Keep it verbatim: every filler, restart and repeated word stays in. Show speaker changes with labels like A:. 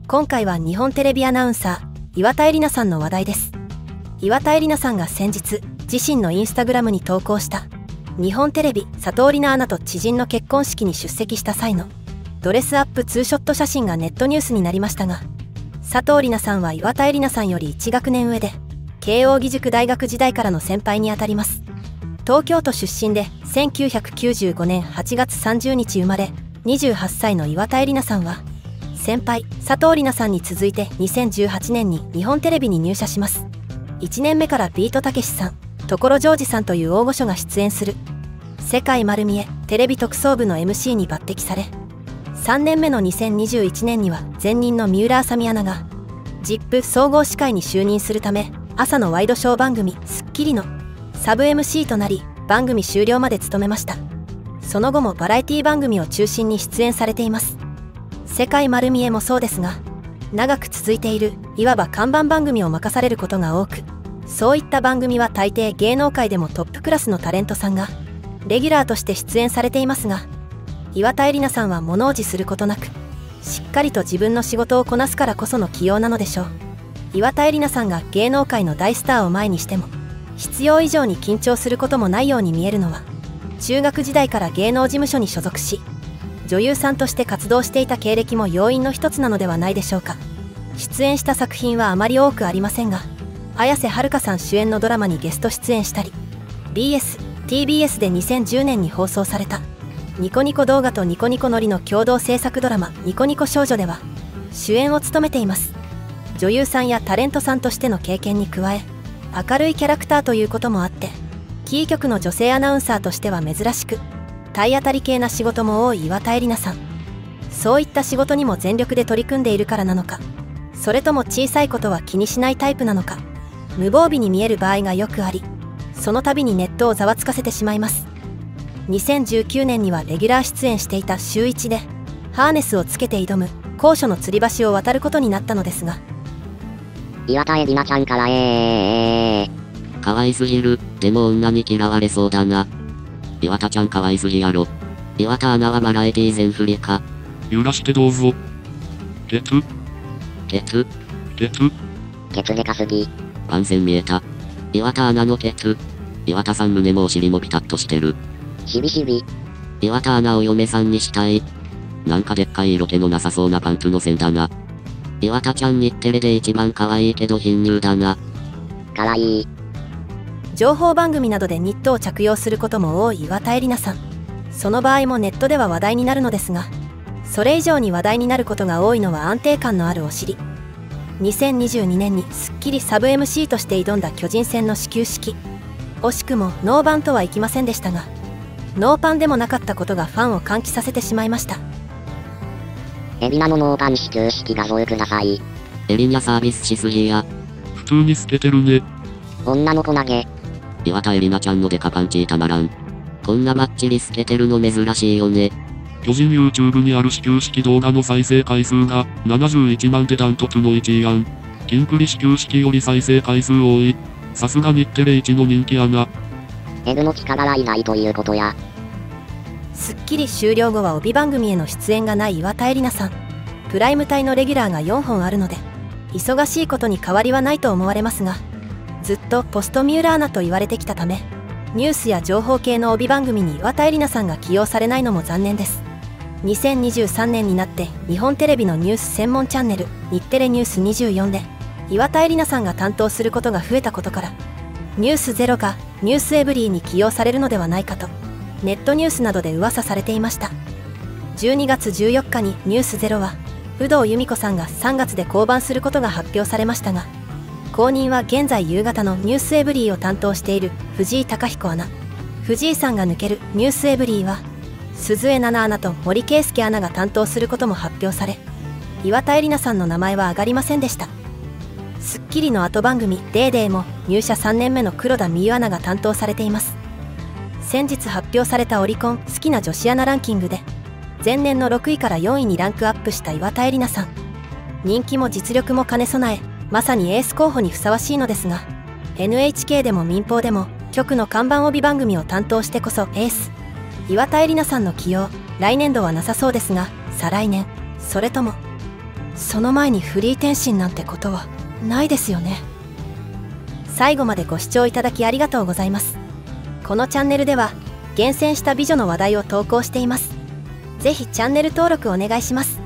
A: 今回は日本テレビアナウンサー岩田絵里奈さんの話題です。岩田絵里奈さんが先日自身のインスタグラムに投稿した日本テレビ佐藤里奈アナと知人の結婚式に出席した際のドレスアップツーショット写真がネットニュースになりましたが、佐藤里奈さんは岩田絵里奈さんよりいち学年上で慶應義塾大学時代からの先輩にあたります。東京都出身でせんきゅうひゃくきゅうじゅうごねんはちがつさんじゅうにち生まれ、にじゅうはっさいの岩田絵里奈さんは先輩佐藤里奈さんに続いてにせんじゅうはちねんに日本テレビに入社します。いちねんめからビートたけしさん、所ジョージさんという大御所が出演する世界まる見えテレビ特捜部の エムシー に抜擢され、さんねんめのにせんにじゅういちねんには前任の三浦あさみアナが ジップ 総合司会に就任するため、朝のワイドショー番組『スッキリ』のサブ エムシー となり、番組終了まで務めました。その後もバラエティ番組を中心に出演されています。世界まる見えもそうですが、長く続いているいわば看板番組を任されることが多く、そういった番組は大抵芸能界でもトップクラスのタレントさんがレギュラーとして出演されていますが、岩田絵里奈さんは物おじすることなくしっかりと自分の仕事をこなすからこその起用なのでしょう。岩田絵里奈さんが芸能界の大スターを前にしても必要以上に緊張することもないように見えるのは、中学時代から芸能事務所に所属し女優さんとして活動していた経歴も要因の一つなのではないでしょうか。出演した作品はあまり多くありませんが、綾瀬はるかさん主演のドラマにゲスト出演したり、 ビーエス、ティービーエス でにせんじゅうねんに放送されたニコニコ動画とニコニコのりの共同制作ドラマ「ニコニコ少女」では主演を務めています。女優さんやタレントさんとしての経験に加え、明るいキャラクターということもあって、キー局の女性アナウンサーとしては珍しく体当たり系な仕事も多い岩田絵里奈さん。そういった仕事にも全力で取り組んでいるからなのか、それとも小さいことは気にしないタイプなのか、無防備に見える場合がよくあり、その度にネットをざわつかせてしまいます。にせんじゅうきゅうねんにはレギュラー出演していた週いちでハーネスをつけて挑む高所の吊り橋を渡ることになったのですが、
B: 岩田絵里奈ちゃんからえー
C: かわいすぎる。でも女に嫌われそうだな。岩田ちゃんかわいすぎやろ。岩田アナはバラエティ全振りか。
D: 揺らしてどうぞ。ケツ
C: ケツ
D: ケツ
B: ケツでかすぎ。
C: 番線見えた。岩田アナのケツ。岩田さん胸もお尻もピタッとしてる。
B: しびしび。
C: 岩田アナを嫁さんにしたい。なんかでっかい色気のなさそうなパンツの線だな。岩田ちゃん日テレで一番可愛いけど貧乳だな。
B: かわいい。
A: 情報番組などでニットを着用することも多い岩田絵里奈さん。その場合もネットでは話題になるのですが、それ以上に話題になることが多いのは安定感のあるお尻。にせんにじゅうにねんにスッキリサブ エムシー として挑んだ巨人戦の始球式、惜しくもノーバンとはいきませんでしたが、ノーパンでもなかったことがファンを歓喜させてしまいました。
B: エビナのノーパン始球式画像ください。
C: エリニャサービスしすぎや。
D: 普通に透けてるね。
B: 女の子投げ。
C: 岩田絵里奈ちゃんのデカパンチたまらん。こんなマッチリ透けてるの珍しいよね。
D: 巨人 YouTube にある始球式動画の再生回数がななじゅういちまんでダントツのいちいやん。キンプリ始球式より再生回数多い。さすが日テレ一の人気アナ。
B: エグの力はいないということや。
A: スッキリ終了後は帯番組への出演がない岩田絵里奈さん。プライム帯のレギュラーがよんほんあるので忙しいことに変わりはないと思われますが、ずっとポストミューラーナと言われてきたため、ニュースや情報系の帯番組に岩田絵里奈さんが起用されないのも残念です。にせんにじゅうさんねんになって日本テレビのニュース専門チャンネル日テレニュースにじゅうよんで岩田絵里奈さんが担当することが増えたことから、ニュースゼロがニュースエブリーに起用されるのではないかとネットニュースなどで噂されていました。じゅうにがつじゅうよっかにニュースゼロは有働由美子さんがさんがつで降板することが発表されましたが、後任は現在夕方のニュースエブリーを担当している藤井貴彦アナ。藤井さんが抜けるニュースエブリーは鈴江奈々アナと森圭介アナが担当することも発表され、岩田絵里奈さんの名前は挙がりませんでした。スッキリの後番組「デーデー」も入社さんねんめの黒田美優アナが担当されています。先日発表されたオリコン好きな女子アナランキングで前年のろくいからよんいにランクアップした岩田絵里奈さん。人気も実力も兼ね備え、まさにエース候補にふさわしいのですが、 エヌエイチケー でも民放でも局の看板帯番組を担当してこそエース。岩田絵里奈さんの起用、来年度はなさそうですが、再来年、それともその前にフリー転身なんてことはないですよね。最後までご視聴いただきありがとうございます。このチャンネルでは厳選した美女の話題を投稿しています。ぜひチャンネル登録お願いします。